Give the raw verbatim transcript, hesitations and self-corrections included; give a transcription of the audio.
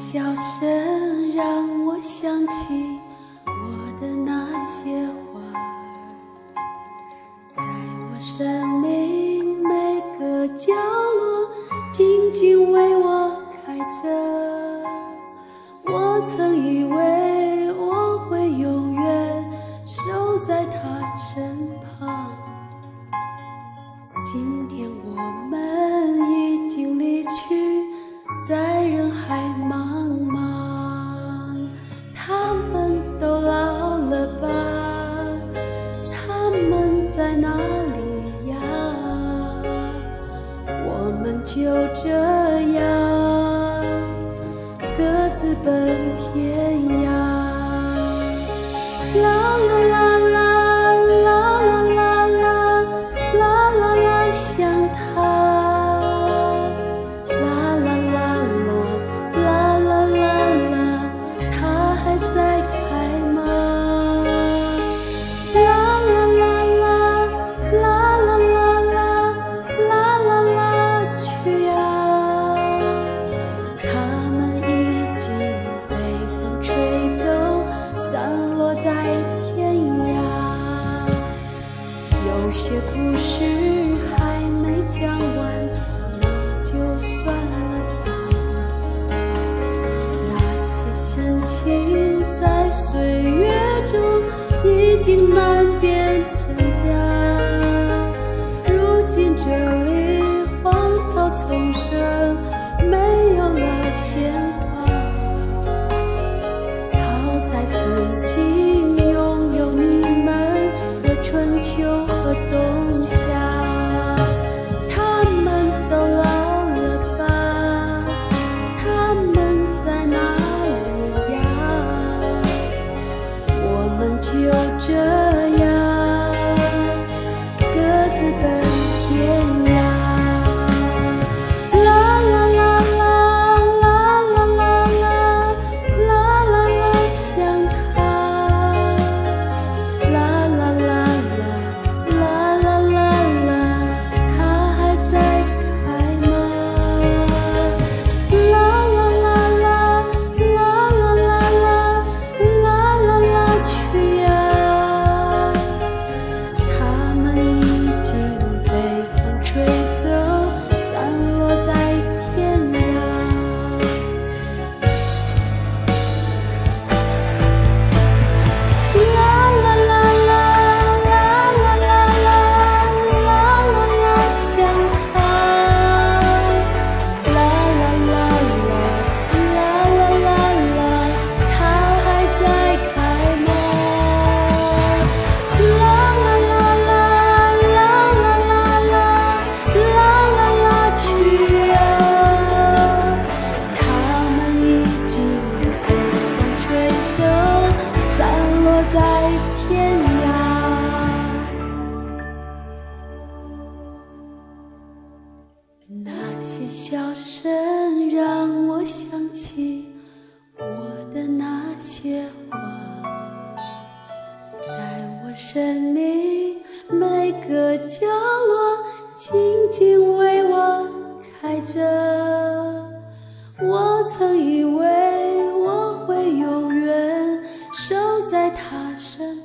笑声让我想起我的那些花儿，在我生命每个角落静静为我开着。我曾以为我会永远守在他身旁，今天我们已经离去，在人海茫茫。他们都老了吧？他们在哪里呀？我们就这样各自奔天涯。啦啦啦啦啦啦啦啦啦啦啦，想他。啦啦啦啦啦啦啦啦，他还在开吗？啦啦啦啦啦啦啦啦啦啦啦，去呀！他们已经被风吹走，散落在天涯。有些故事还没讲完，那就算了吧。那些心情在岁月中已经难辨真假。如今这里荒草丛生，没有了鲜花。好在曾经拥有你们的春秋和冬夏。他们都老了吧？他们在哪里呀？我们就这样各自奔天涯。啦啦啦啦啦啦啦啦啦啦啦，想他。啦啦啦啦啦啦啦啦，他还在开吗？啦啦啦啦啦啦啦啦啦啦啦，去呀！他们已经被风吹走，散落在天涯。啦啦啦啦啦啦啦啦啦啦，想他。啦啦啦啦啦啦啦啦，他还在开吗？啦啦啦啦啦啦啦啦啦啦啦，去呀！他们已经被风吹走，散落在天涯。那些笑声让我想起我的那些花，在我生命每个角落静静为我开着。我曾以为我会永远守在他身